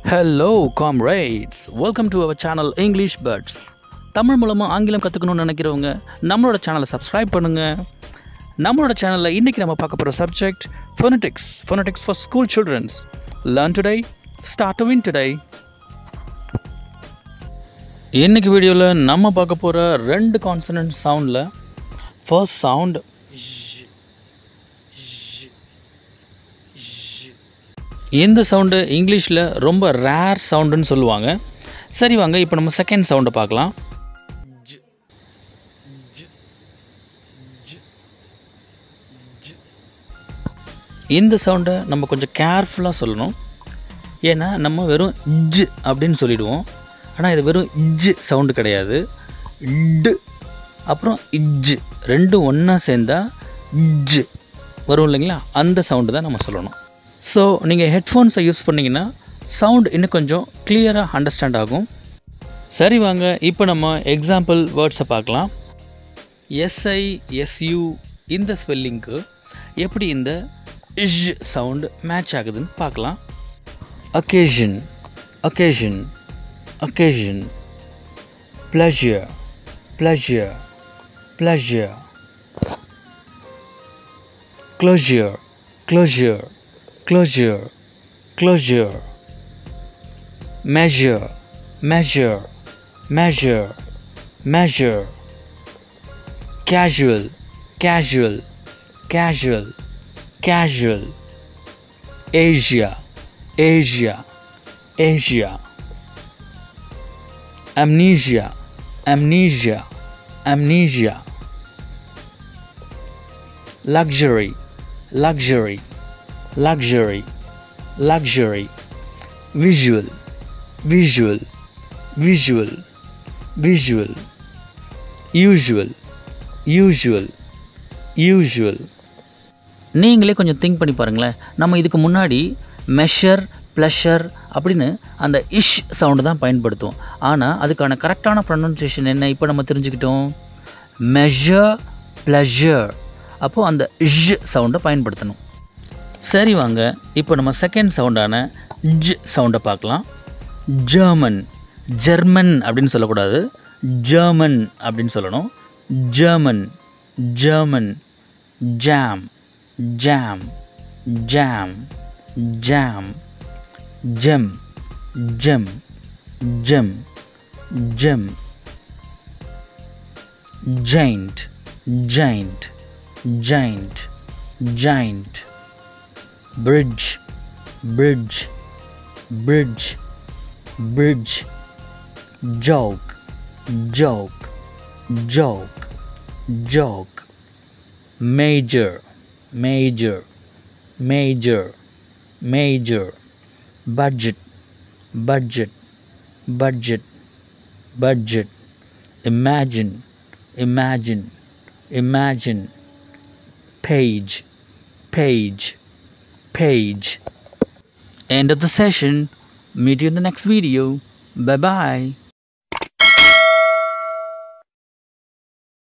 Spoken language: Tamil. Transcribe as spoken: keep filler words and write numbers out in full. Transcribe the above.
Hello comrades, welcome to our channel English Buds. Tamil மூலமா ஆங்கிலம் கத்துக்கணும்னு நினைக்கிறவங்க நம்மளோட சேனலை சப்ஸ்கிரைப் பண்ணுங்க. நம்மளோட சேனல்ல இன்னைக்கு நம்ம பார்க்க போற subject phonetics, phonetics for school children. Learn today, start to win today. இன்னைக்கு வீடியோல நம்ம பார்க்க போற ரெண்டு கான்சனன்ட் சவுண்ட்ல ஃபர்ஸ்ட் சவுண்ட் இந்த சவுண்டு இங்கிலீஷில் ரொம்ப ரேர் சவுண்டுன்னு சொல்லுவாங்க. சரி வாங்க இப்போ நம்ம செகண்ட் சவுண்டை பார்க்கலாம். இந்த சவுண்டை நம்ம கொஞ்சம் கேர்ஃபுல்லாக சொல்லணும். ஏன்னா நம்ம வெறும் இஜ் அப்படின்னு சொல்லிடுவோம். ஆனால் இது வெறும் இஜ் சவுண்டு கிடையாது. இட் அப்புறம் இஜ் ரெண்டும் ஒன்றா சேர்ந்தா இஜ் வரும் இல்லைங்களா, அந்த சவுண்டு தான் நம்ம சொல்லணும். ஸோ நீங்கள் ஹெட்ஃபோன்ஸை யூஸ் பண்ணிங்கன்னா சவுண்ட் இன்னும் கொஞ்சம் கிளியராக அண்டர்ஸ்டாண்ட் ஆகும். சரி வாங்க இப்போ நம்ம எக்ஸாம்பிள் வேர்ட்ஸை பார்க்கலாம். எஸ்ஐ எஸ்யூ இந்த ஸ்பெல்லிங்க்கு எப்படி இந்த இஷ் சவுண்டு மேட்ச் ஆகுதுன்னு பார்க்கலாம். Occasion occasion occasion pleasure pleasure pleasure closure closure closure closure measure measure measure measure casual casual casual casual Asia Asia Asia amnesia amnesia amnesia luxury luxury luxury luxury visual visual visual visual usual usual usual நீங்களே கொஞ்சம் திங்க் பண்ணி பாருங்களேன். நம்ம இதுக்கு முன்னாடி மெஷர் ப்ளஷர் அப்படின்னு அந்த இஷ் சவுண்டு தான் பயன்படுத்துவோம். ஆனால் அதுக்கான கரெக்டான ப்ரொனன்சியேஷன் என்ன இப்போ நம்ம தெரிஞ்சுக்கிட்டோம். மெஷர் ப்ளஷர், அப்போது அந்த இஷ் சவுண்டை பயன்படுத்தணும். சரி வாங்க இப்போ நம்ம செகண்ட் சவுண்டான ஜ் சவுண்டை பார்க்கலாம். ஜெர்மன் ஜெர்மன் அப்படின்னு சொல்லக்கூடாது, ஜெர்மன் அப்படின்னு சொல்லணும். German German jam jam jam jam gem gem gem gem giant giant giant giant bridge bridge bridge bridge joke joke joke joke major major major major budget budget budget budget imagine imagine imagine page page page. End of the session. Meet you in the next video. Bye bye.